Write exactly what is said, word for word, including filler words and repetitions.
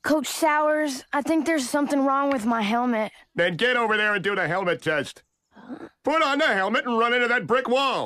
Coach Sauers, I think there's something wrong with my helmet. Then get over there and do the helmet test. Put on the helmet and run into that brick wall.